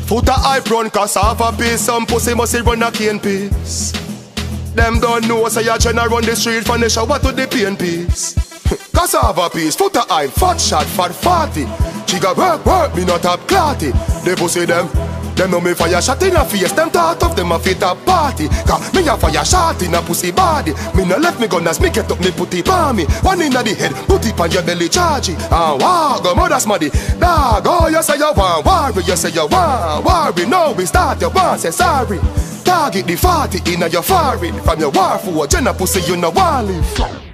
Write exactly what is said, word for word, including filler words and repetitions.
Foot a hype run cassava piece. Some pussy must run a cane piece. Them don't know say a Genna run the street from the shower to the pain piece. Cassava piece, foot a hype, fat shot, fat fatty. She got work, work, me not up clarty. They pussy them, them know me fire shot in a face. Them thought of them a fit a party. Cause me a fire shot in a pussy body. Me no left me gun as me get up me put it on me. One in the head, put it on your belly charge it. And wow, go mother smaddy. Dog, oh you say you want worry, you say you want worry. No we start your want say sorry. Target the forty in your forehead. From your war for a Genna pussy you no want live.